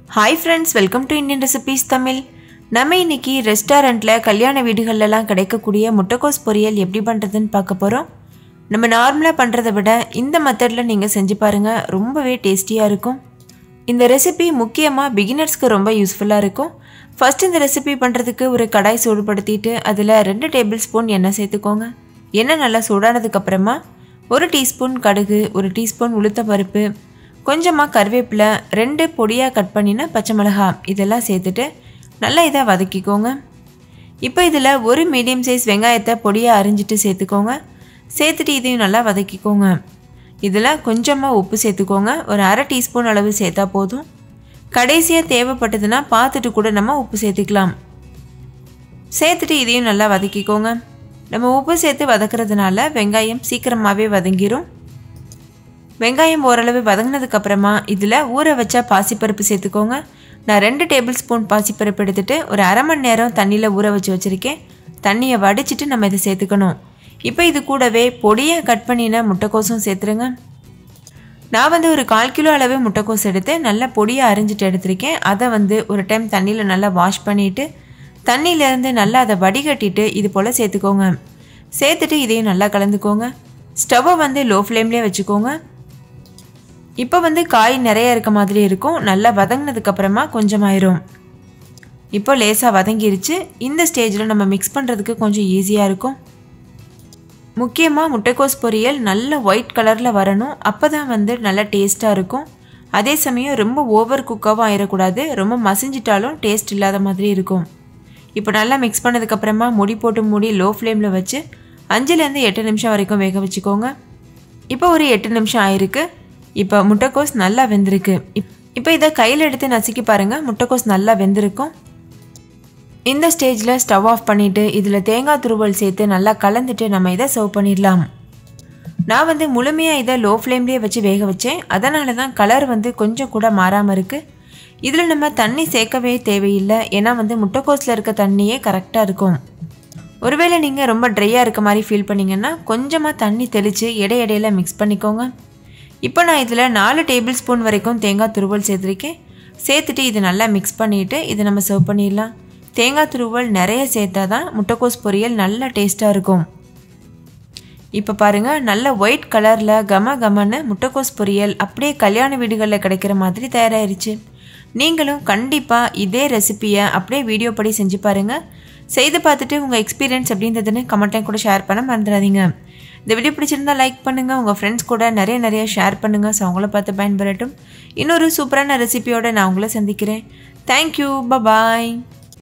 Hi friends, welcome to Indian Recipes Tamil. நம்ம இன்னைக்கு ரெஸ்டாரண்ட்ல கல்யாண வீடுகள்ல கிடைக்கக்கூடிய முட்டைக்கோஸ் பொரியல் எப்படி பண்றதுன்னு பார்க்க போறோம். நம்ம நார்மலா பண்றதை விட இந்த மெத்தட்ல நீங்க செஞ்சு பாருங்க, ரொம்பவே டேஸ்டியா இருக்கும். இந்த ரெசிபி முக்கியமா பிகினர்ஸ்க்கு ரொம்ப யூஸ்ஃபுல்லா இருக்கும். ஃபர்ஸ்ட் இந்த ரெசிபி பண்றதுக்கு ஒரு கடாய் சூடுபடுத்திட்டு அதுல 2 டேபிள்ஸ்பூன் எண்ணெய் சேர்த்துக்கோங்க. எண்ணெய் நல்லா சூடானதுக்கு அப்புறமா 1 டீஸ்பூன் கடுகு, 1 டீஸ்பூன் உளுத்தம் பருப்பு, கொஞ்சமாக கருவேப்பிலை, 2 பொடியாக கட் பண்ணின பச்சை மிளகாய் இதெல்லாம் சேர்த்துட்டு நல்லா இதை வதக்கிக்கோங்க. இப்போ இதில் ஒரு மீடியம் சைஸ் வெங்காயத்தை பொடியாக அரிஞ்சிட்டு சேர்த்துக்கோங்க. சேர்த்துட்டு இதையும் நல்லா வதக்கிக்கோங்க. இதில் கொஞ்சமாக உப்பு சேர்த்துக்கோங்க. ஒரு அரை டீஸ்பூன் அளவு சேர்த்தா போதும். கடைசியாக தேவைப்பட்டதுன்னா பார்த்துட்டு கூட நம்ம உப்பு சேர்த்துக்கலாம். சேர்த்துட்டு இதையும் நல்லா வதக்கிக்கோங்க. நம்ம உப்பு சேர்த்து வதக்கிறதுனால வெங்காயம் சீக்கிரமாகவே வதங்கிடும். வெங்காயம் ஓரளவு வதங்கினதுக்கப்புறமா இதில் ஊற வச்ச பாசிப்பருப்பு சேர்த்துக்கோங்க. நான் 2 டேபிள் ஸ்பூன் பாசிப்பருப்பு எடுத்துகிட்டு ஒரு அரை மணி நேரம் தண்ணியில் ஊற வச்சு வச்சுருக்கேன். தண்ணியை வடிச்சிட்டு நம்ம இதை சேர்த்துக்கணும். இப்போ இது கூடவே பொடியாக கட் பண்ணின முட்டைக்கோசும் சேர்த்துருங்க. நான் ஒரு 1/4 கிலோ அளவு முட்டைக்கோஸ் எடுத்து நல்லா பொடியாக அரிஞ்சிட்டு எடுத்திருக்கேன். அதை ஒரு டைம் தண்ணியில் நல்லா வாஷ் பண்ணிவிட்டு தண்ணியிலேருந்து நல்லா அதை வடிகட்டிட்டு இது போல் சேர்த்துக்கோங்க. சேர்த்துட்டு இதையும் நல்லா கலந்துக்கோங்க. ஸ்டவ்வை லோ ஃப்ளேம்லேயே வச்சுக்கோங்க. இப்போ காய் நிறைய இருக்க மாதிரி இருக்கும். நல்லா வதங்கினதுக்கப்புறமா கொஞ்சமாயிரும். இப்போ லேசாக வதங்கிருச்சு. இந்த ஸ்டேஜில் நம்ம மிக்ஸ் பண்ணுறதுக்கு கொஞ்சம் ஈஸியாக இருக்கும். முக்கியமாக முட்டைக்கோஸ் பொரியல் நல்ல ஒயிட் கலரில் வரணும். அப்போ தான் நல்லா டேஸ்ட்டாக இருக்கும். அதே சமயம் ரொம்ப ஓவர் குக்காகவும் ஆயிடக்கூடாது. ரொம்ப மசிஞ்சிட்டாலும் டேஸ்ட் இல்லாத மாதிரி இருக்கும். இப்போ நல்லா மிக்ஸ் பண்ணதுக்கப்புறமா மூடி போட்டு மூடி லோ ஃப்ளேமில் வச்சு 5லேருந்து 8 நிமிஷம் வரைக்கும் வேக வச்சுக்கோங்க. இப்போ ஒரு 8 நிமிஷம் ஆயிருக்கு. இப்போ முட்டைக்கோஸ் நல்லா வெந்திருக்கு. இப்போ இதை கையில் எடுத்து நசுக்கி பாருங்கள், முட்டைக்கோஸ் நல்லா வெந்திருக்கும். இந்த ஸ்டேஜில் ஸ்டவ் ஆஃப் பண்ணிவிட்டு இதில் தேங்காய் துருவல் சேர்த்து நல்லா கலந்துட்டு நம்ம இதை சர்வ் பண்ணிடலாம். நான் முழுமையாக இதை லோ ஃப்ளேம்லேயே வச்சு வேக வச்சேன். அதனால தான் கலர் கொஞ்சம் கூட மாறாமல் இருக்குது. இதில் நம்ம தண்ணி சேர்க்கவே தேவையில்லை. ஏன்னா முட்டைக்கோஸில் இருக்க தண்ணியே கரெக்டாக இருக்கும். ஒருவேளை நீங்கள் ரொம்ப ட்ரையாக இருக்க மாதிரி ஃபீல் பண்ணிங்கன்னா கொஞ்சமாக தண்ணி தெளித்து இடையிடையில் மிக்ஸ் பண்ணிக்கோங்க. இப்போ நான் இதில் 4 டேபிள் ஸ்பூன் வரைக்கும் தேங்காய் துருவல் சேர்த்துருக்கேன். சேர்த்துட்டு இது நல்லா மிக்ஸ் பண்ணிவிட்டு இதை நம்ம சர்வ் பண்ணிடலாம். தேங்காய் துருவல் நிறைய சேர்த்தா தான் முட்டைக்கோஸ் பொரியல் நல்லா டேஸ்ட்டாக இருக்கும். இப்போ பாருங்கள், நல்ல ஒயிட் கலரில் கமன்னு முட்டைக்கோஸ் பொரியல் அப்படியே கல்யாண வீடுகளில் கிடைக்கிற மாதிரி தயாராகிருச்சு. நீங்களும் கண்டிப்பாக இதே ரெசிப்பியை அப்படியே வீடியோ படி செஞ்சு பாருங்கள். செய்து பார்த்துட்டு உங்கள் எக்ஸ்பீரியன்ஸ் எப்படின்றதுன்னு கமெண்ட்டையும் கூட ஷேர் பண்ண மறந்துடாதீங்க. இந்த வீடியோ பிடிச்சிருந்தா லைக் பண்ணுங்கள். உங்கள் ஃப்ரெண்ட்ஸ் கூட நிறைய ஷேர் பண்ணுங்கள். ஸோ அவங்கள பார்த்து பயன்பெறட்டும். இன்னொரு சூப்பரான ரெசிபியோடு நான் உங்களை சந்திக்கிறேன். தேங்க்யூ. பாய்.